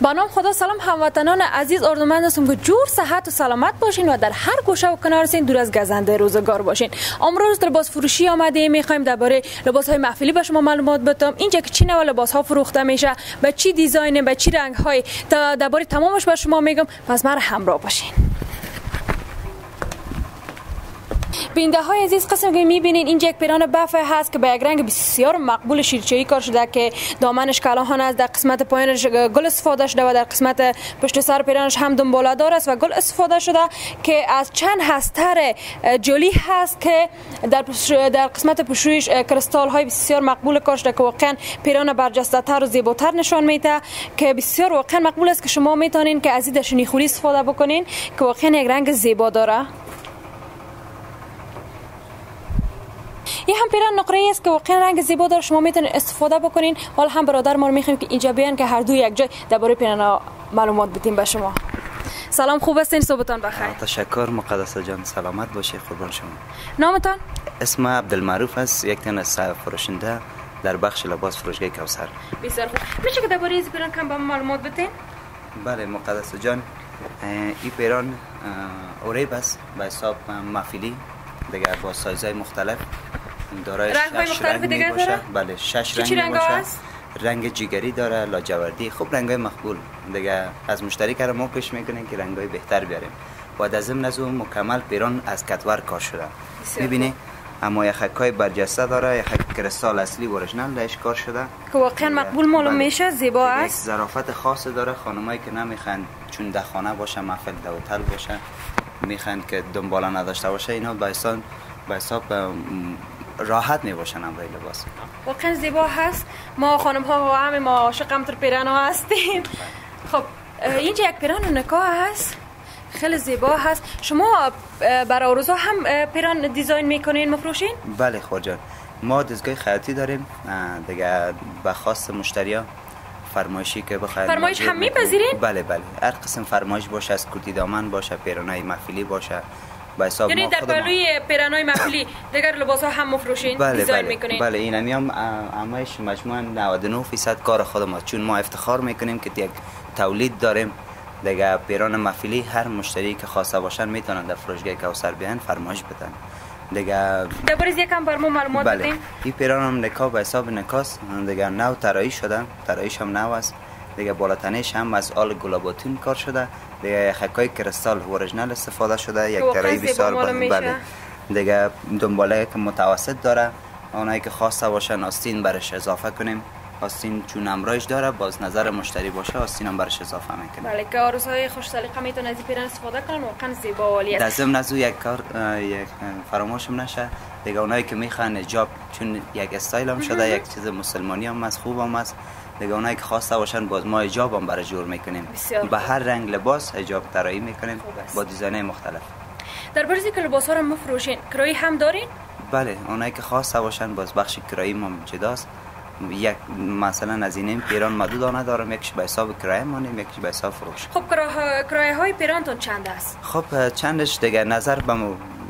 با نام خدا. سلام هموطنان عزیز، اردومند هستم که جور صحت و سلامت باشین و در هر گوشه و کنار هستین، دور از گزنده روزگار باشین. امروز لباس فروشی آمده، میخوایم درباره لباس های محفلی به شما معلومات بدم. اینجا که چی نوع لباس ها فروخته میشه، به چی دیزاین، به چی رنگ های، درباره تمامش به شما میگم. پس مرا همراه باشین. بینده های عزیز، قسم که میبینین اینجا یک پیران بافه هست که به یک رنگ بسیار مقبول شیرچه‌ای کار شده که دامنش کلاهان است، در قسمت پایینش گل استفاده شده و در قسمت پشت سر پیرانش هم دنباله دار است و گل استفاده شده که از چند هستر جلی هست که در قسمت پشویش کریستال های بسیار مقبول کار شده که واقعا پیران برجسته تر و زیباتر نشان میده که بسیار واقعا مقبول است که شما میتونین که از این شنیخوری استفاده بکنین که واقعا یک رنگ زیبا داره. یه هم پیران نقره‌ای است که واقعا رنگ زیبا داره، شما میتونید استفاده بکنین. حالا هم برادر ما رو میخوایم که اینجا بیان که هر دو یک جای درباره پیرانا معلومات بدیم به شما. سلام، خوب هستین؟ صبحتون بخیر. تشکر مقدسه جان، سلامت باشی، قربان شما. نامتان؟ اسم عبدالمعروف است، یک تن از فروشنده در بخش لباس فروشگاه کوثر. بسیار خوب. میشه که درباره این پیران کم به معلومات بدین؟ بله مقدسه جان، این پیران اوریب است به حساب محفلی دیگه، با سایزهای مختلف دارای 6 رنگ می باشه. بله 6 رنگ می باشه. رنگ جگری داره، لاجوردی، خوب رنگای مقبول دیگه. از مشتری که ما پیش میکنیم که رنگای بهتر بیاریم. بعد از ضمن از اون مکمل پیران از کتور کار شده. میبینی اما یه خکای برجسته داره، یه خک کریستال اصلی اورجینال درش کار شده که واقعا مقبول معلوم میشه، زیبا است. یک ظرافت خاص داره. خانمایی که نمیخوان چون در خانه باشه، محفل در هتل باشه، میخوان که دنباله نداشته باشه، اینا به حساب راحت میباشن امروی لباس. واقعا زیبا هست. ما خانم ها و همه ما عاشق همتر پیران ها هستیم. خب اینجا یک پیران نکاح هست، خیلی زیبا هست. شما برای روزا هم پیران دیزاین میکنین، مفروشین؟ بله خواجان، ما دستگاه خیاطی داریم دیگه، به خواست مشتریا فرمایشی که بخواید فرمایش هم میپذیرین؟ بله هر قسم فرمایش باشه، از کرتی دامن باشه، پیرانای محفلی باشه، به حساب یعنی در پلوی پیرانای محفلی دیگر لباس ها هم مفروشین؟ دیزاین میکنین؟ بله این هم همش مجموعاً 99% کار خود ما، چون ما افتخار میکنیم که یک تولید داریم دیگه. پیران محفلی هر مشتری که خواسته باشن میتونن در فروشگاه کوثر بیان فرمایش بدن دیگه. درباره یکم بر ما معلومات بدین. این پیران هم نکاح به حساب نکاس دیگه، نو طراحی شده، طراحیش هم نو است دیگه. بالاتنش هم از آل گلاباتون کار شده دیگه، خکای کریستال اورجینال استفاده شده، یک طراحی بسیار بله دیگه. دنباله که متوسط داره، اونایی که خواسته باشن آستین برش اضافه کنیم. آستین چون امرایش داره، باز نظر مشتری باشه آستین هم برش اضافه میکنیم. بله که عروسای خوش سلیقه میتونن از این پیران استفاده کنن، واقعا زیبا و عالی است. در ضمن از یک کار یک فراموشم نشه دیگه، اونایی که میخوان حجاب، چون یک استایل هم شده، یک چیز مسلمانی هم است، خوب هم است دیگه. اونایی که خواسته باشن باز ما حجاب هم برای جور میکنیم، به هر رنگ لباس حجاب طراحی میکنیم با دیزاین‌های مختلف. در برزی که لباس‌ها رو مفروشین، کرایی هم دارین؟ بله اونایی که خواسته باشن باز بخش کرایی ما جداست. یک مثلا از این پیران مدودانه دارم، یکیش به حساب کرایه مانیم، یکیش به حساب فروش. خب کرایه های پیرانتون چند است؟ خب چندش دیگه نظر به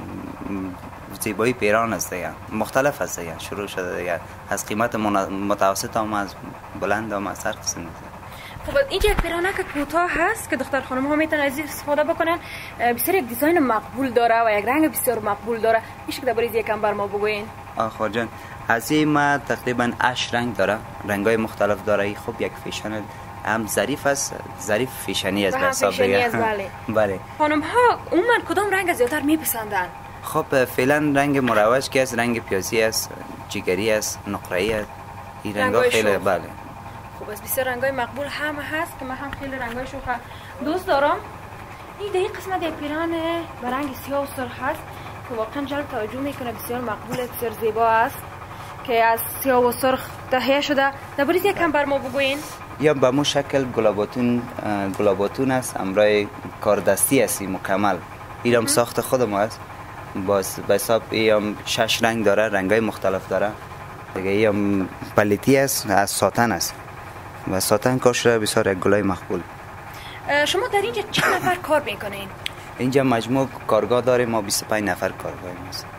زیبایی پیران است دیگه، مختلف است دیگه. شروع شده دیگه از قیمت متوسط هم از بلند هم از هر قسم. خب اینجا یک پیرانه که کوتاه هست که دختر خانم ها میتونن از این استفاده بکنن، بسیار یک دیزاین مقبول داره و یک رنگ بسیار مقبول داره. میشه که درباره یکم بر ما بگوین؟ آخه جان، از این ما تقریبا 8 رنگ داره، رنگای مختلف داره. خب یک فیشن هم ظریف است، ظریف فیشنی است به حساب دیگه. بله خانم ها عموما کدام رنگ زیاتر میپسندن؟ خب فعلا رنگ مروج که است، رنگ پیازی است، جگری است، نقره‌ای است. این رنگا خیلی بله خب از بسیار رنگای مقبول هم هست که من هم خیلی رنگای شوخ دوست دارم. این دیگه قسمت یک پیران به رنگ سیاه و سرخ هست که واقعا جلب توجه میکنه، بسیار مقبول، بسیار زیبا است که از سیاه و سرخ تهیه شده. درباره یکم بر ما بگوین. یا به مو شکل گلاباتون است، امرای کاردستی است مکمل. اینم ساخت خود ما است، باز به حساب اینم 6 رنگ داره، رنگای مختلف داره دیگه. اینم پلیتی است، از ساتن است و ساتن کار شده، بسیار گلای مقبول. شما در اینجا چند نفر کار میکنین؟ اینجا مجموع کارگاه داریم ما، 25 نفر کارگاه هست.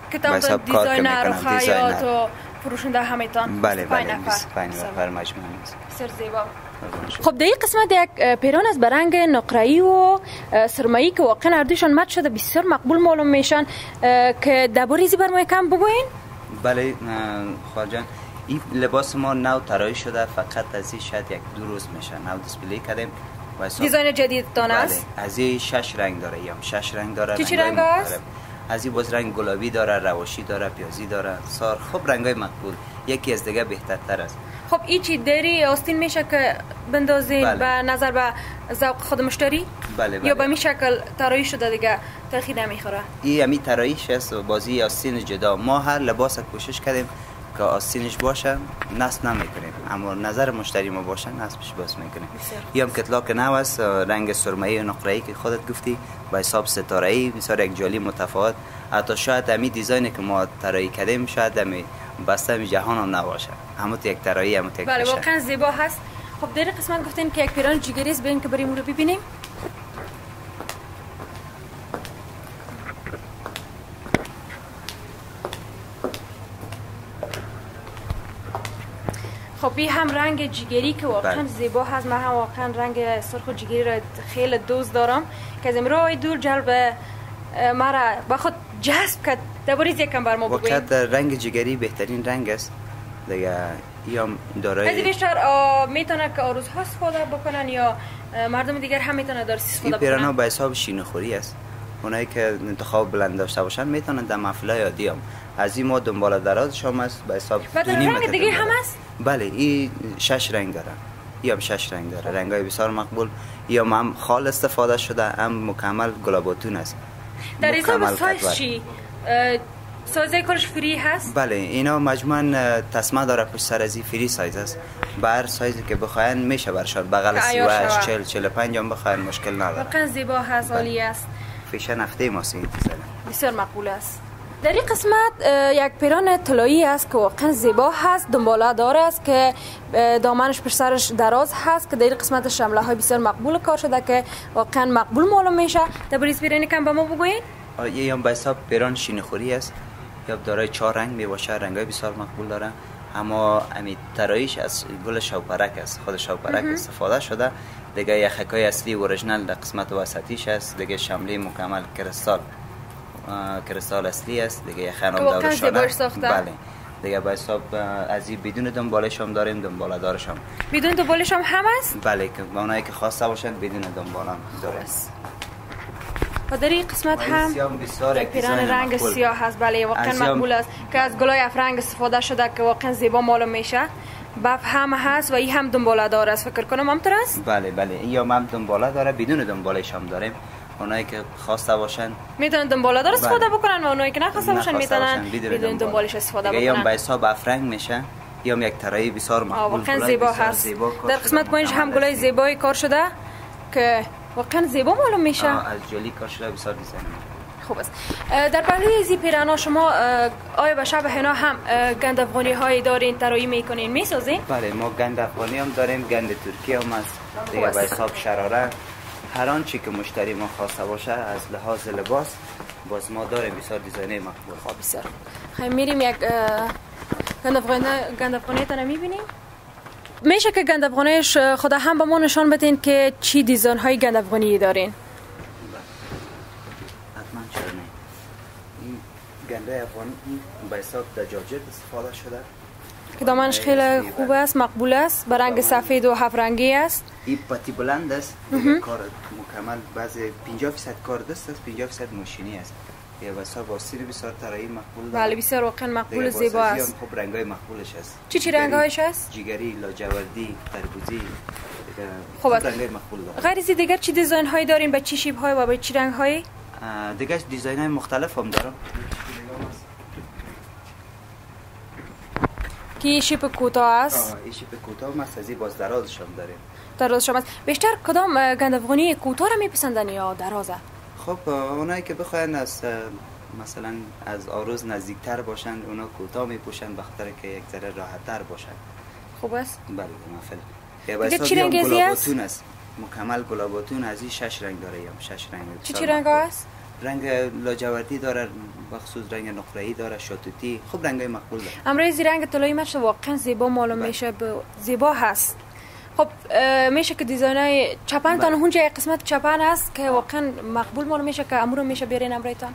حساب کار که میکنم. دیزاینر و فروشنده همیتان. بله 25 نفر مجموعه است. بسیار زیبا. خب در این قسمت یک پیران است به رنگ نقره‌ای و سرمه‌ای که واقعا اردوشان مد شده، بسیار مقبول معلوم میشن، که درباره بر ما کم بگوین. بله خواهر جان، این لباس ما نو طراحی شده، فقط از این شاید 1-2 روز میشه نو دیسپلی کردیم. دیزاین جدید دان است. بله از این 6 رنگ داره، یا 6 رنگ داره. چی رنگ است؟ از این باز رنگ گلابی داره، رواشی داره، پیازی داره، سار. خب رنگای مقبول، یکی از دیگه بهترتر است. خب این چی دری آستین میشه که بندازین به نظر به ذوق خود مشتری؟ بله. یا به این شکل طراحی شده دیگه تاخیر نمیخوره؟ این همین طراحیش است و بازی آستین جدا. ما هر لباس کوشش کردیم که آستینش باشه، نصب نمیکنیم، اما نظر مشتری ما باشه نصبش باز میکنیم. این هم کتلاک نو است، رنگ سرمه‌ای و نقره‌ای که خودت گفتی، با حساب ستاره‌ای، بسیار یک جالی متفاوت. حتی شاید همین دیزاینی که ما طراحی کردیم شاید همین بسته می جهان هم نباشه، همون یک طراحی، همون یک بله واقعا زیبا هست. خب در قسمت گفتین که یک پیران جگری است، بریم که بریم رو ببینیم. خب این هم رنگ جگری که واقعا زیبا هست. من هم واقعا رنگ سرخ و جگری را خیلی دوست دارم که از امروز دور جلب مرا با خود جذب کرد. درباره یکم بر ما بگویید. واقعا رنگ جگری بهترین رنگ است دیگه. ایام دارای از بیشتر میتونه که روزها استفاده بکنن یا مردم دیگر هم میتونه دارسی استفاده بکنن. این پیرانا به حساب شینه‌خوری است. اونایی که انتخاب بلند داشته باشن میتونن در محفل‌های عادی هم از این ما دنبال درازش هم است به حساب. و رنگ دیگه هم است؟ بله این 6 رنگ داره. این هم 6 رنگ داره. رنگای بسیار مقبول. یا هم خال استفاده شده، هم مکمل گلاباتون است. در حساب سایز چی؟ سایز کارش فری هست؟ بله اینا مجموعاً تسمه داره پشت سر از این فری سایز است. به هر سایزی که بخواین میشه برشان. بغل 38 40 45 هم بخواین مشکل نداره. واقعا زیبا هست، عالی است. فیشن هفته ما سید بسیار مقبول است. در این قسمت یک پیران طلایی است که واقعا زیبا هست، دنباله دار است که دامنش پشت سرش دراز هست که در این قسمت شمله های بسیار مقبول کار شده که واقعا مقبول معلوم میشه. در بریز پیرانی کم به ما بگوین؟ یه هم به حساب پیران شینه‌خوری است، یا دارای 4 رنگ می باشه، رنگای بسیار مقبول داره. اما امی طراحیش از گل شوپرک است، خود شوپرک استفاده شده. دیگه یخکای اصلی اورجینال در قسمت وسطیش است، دیگه شمله مکمل کریستال اصلی است، دیگه یخن هم داره شده. بله دیگه به حساب از این بدون دنبالش هم داریم، دنباله دارش هم. بدون دنبالش هم هست؟ بله که اونایی که خواسته باشن بدون دنباله هم داره. و در این قسمت هم پیران رنگ سیاه هست. بله واقعا مقبول است که از گلای افرنگ استفاده شده که واقعا زیبا معلوم میشه. بف هم هست و این هم دنباله دار است، فکر کنم همینطور است؟ بله این هم دنباله داره، بدون دنبالش هم داریم. اونایی که خواسته باشن میتونن دنباله دار استفاده بکنن و اونایی که نخواسته باشن میتونن بدون دنبالش استفاده بکنن. یا به حساب افرنگ میشه، یا یک طراحی بسیار مقبول. واقعا زیبا هست. در قسمت پایینش هم گلای زیبایی کار شده که واقعا زیبا معلوم میشه. از جلی کار شده، بسیار دیزاین خوب است. در پهلوی از این پیرانا شما آیا به شبه اینا هم گند افغانی هایی دارین، طراحی میکنین، میسازین؟ بله ما گند افغانی هم داریم، گند ترکی هم هست دیگه. به حساب شراره هر آنچه که مشتری ما خواسته باشه از لحاظ لباس باز ما داریم بسیار دیزاینه مقبول. خب بسیار خیلی میریم یک گند افغانی تا میبینیم. میشه که گند افغانیش خدا هم به ما نشان بدین که چی دیزاین های گند افغانی دارین؟ حتما چرا نه. این گنده افغانی به حساب دجاجت استفاده شده که دامنش خیلی خوب است، مقبول است، به رنگ سفید و هفت رنگی است. این پتی بلند است، کار مکمل، بعض 50% کار دست است، 50% ماشینی است. یا واسه واسیر بسیار طراحی مقبول. بله بسیار واقعا مقبول و زیبا است. خب رنگای مقبولش است. چی رنگایش است؟ جگری، لاجوردی، تربوزی. خوب رنگای مقبول داره. غیر از دیگر چی دیزاین هایی دارین، به چی شیب های و به چی رنگ هایی؟ دیگه دیزاین های مختلف هم دارم. کی شیپ کوتاه است؟ این شیپ کوتاه هم است، از این باز درازش هم داریم. درازش هم است. بیشتر کدام گند افغانی کوتاه را میپسندن یا درازه؟ خب اونایی که بخواین از مثلا از آروز نزدیکتر باشن اونا کوتاه میپوشن، بخاطر که یک ذره راحت‌تر باشن. خوب است. بله مثلا دیگه چی رنگی است؟ مکمل گلاباتون از این 6 رنگ داره، یا 6 رنگ. چی رنگ است؟ رنگ لاجوردی داره، بخصوص رنگ نقره‌ای داره، شاتوتی، خب رنگای مقبول داره. امروز رنگ طلایی مش واقعا زیبا معلوم میشه، زیبا هست. خب میشه که دیزاینای چپن تان اونجا قسمت چپن هست که واقعا مقبول معلوم میشه که امور میشه بیارین امرایتان.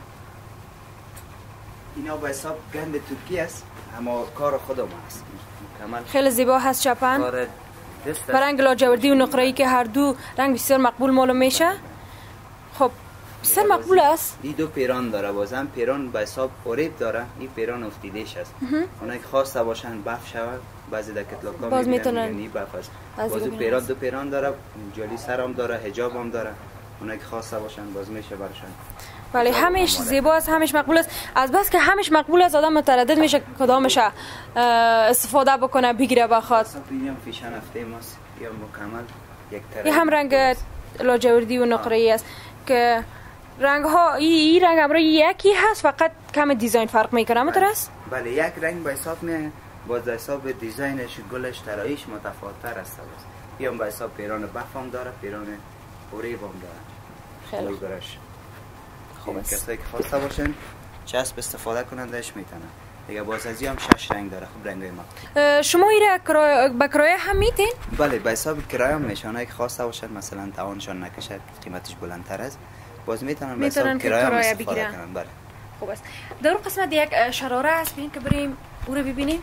اینا به حساب گند ترکی است، اما کار خودم هست. خیلی زیبا هست چپن. با رنگ لاجوردی و نقره‌ای که هر دو رنگ بسیار مقبول معلوم میشه. خب بسیار مقبول است. این دو پیران داره، بازم پیران به حساب اوریب داره، این پیران افتیدهش است. اونایی که خواسته باشن بف شود، بعضی در کتلاکا باز میتونن این بف است. بازو پیران دو پیران داره، جلی سرم داره، حجاب هم داره. اونایی که خواسته باشن باز میشه برشان. ولی همیش زیبا است، همیش مقبول است. از بس که همیش مقبول است آدم متردد میشه کدامش استفاده بکنه، بگیره بخواد. این فیشن هفته ماست یا مکمل یک طرف. این هم رنگ لاجوردی و نقره‌ای است که رنگ ها این رنگ امروز یکی هست، فقط کم دیزاین فرق میکنه. همینطور است؟ بله، یک رنگ به حساب می باز حساب دیزاینش، گلش، طراییش متفاوت‌تر است. یا به حساب پیران بفام داره، پیران اوریب هم داره. خیلی خوب است. کسایی که خواسته باشن چسب استفاده کنندش میتونن. دیگه باز از هم 6 رنگ داره. خب رنگای ما. شما این به کرایه هم میتین؟ بله، به حساب کرایه هم میشن. که خواسته باشن مثلا توانشان نکشد، قیمتش بلندتر است، باز میتونن به حساب کرایه بگیرن. بله. خوب است. در اون قسمت یک شراره هست، ببین که بریم او رو ببینیم.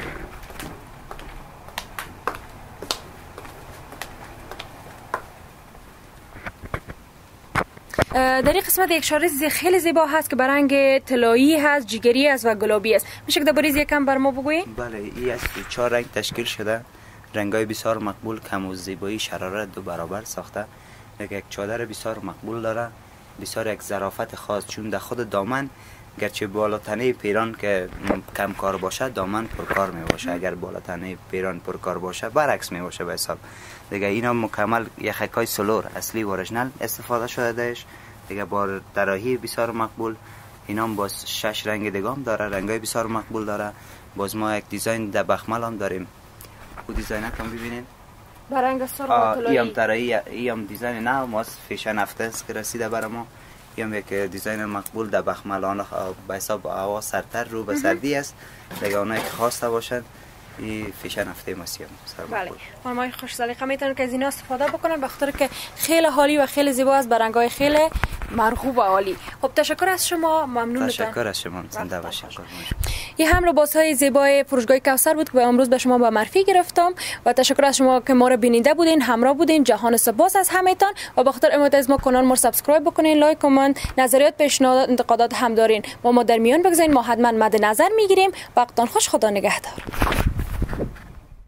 در این قسمت یک شراره خیلی زیبا هست که به رنگ طلایی هست، جگری است و گلابی است. میشه که درباره یکم بر ما بگویید؟ بله، این از 4 رنگ تشکیل شده. رنگای بسیار مقبول، کم و زیبایی شراره دو برابر ساخته. یک چادر بسیار مقبول داره، بسیار یک ظرافت خاص، چون در خود دامن گرچه بالاتنه پیران که کم کار باشه، دامن پرکار می باشه. اگر بالاتنه پیران پرکار باشه برعکس می باشه به حساب. دیگه اینا مکمل یخکای سلور اصلی و اورجینال استفاده شده داش. دیگه با طراحی بسیار مقبول. اینا هم باز 6 رنگ دیگه هم داره، رنگای بسیار مقبول داره. باز ما یک دیزاین در بخمل هم داریم. او دیزاین هم ببینید. با رنگ سرخ طلایی. این طراحی، این دیزاین نه ماست فیشن هفته است که رسیده برای ما. این یک دیزاین مقبول در بخمل آن به حساب هوا سرتر رو به سردی است. دیگه اونایی که خواسته باشند این فیشن هفته ماست. بله، خانمای خوش سلیقه میتونن که از اینا استفاده بکنن، به خاطر که خیلی حالی و خیلی زیبا است، به رنگ‌های خیلی مرغوب و عالی. خب تشکر از شما، ممنونتم. تشکر از شما، زنده باشید. این هم لباس‌های زیبای فروشگاه کوثر بود که امروز به شما به معرفی گرفتم و تشکر از شما که ما رو بینیده بودین، همراه بودین. جهان سپاس از همه‌تان و به خاطر حمایت از ما کانال ما سابسکرایب بکنین، لایک، کامنت، نظریات، پیشنهادات، انتقادات هم دارین. ما در میان بگذارین، ما حتما مد نظر میگیریم. وقتتان خوش، خدا نگهدار.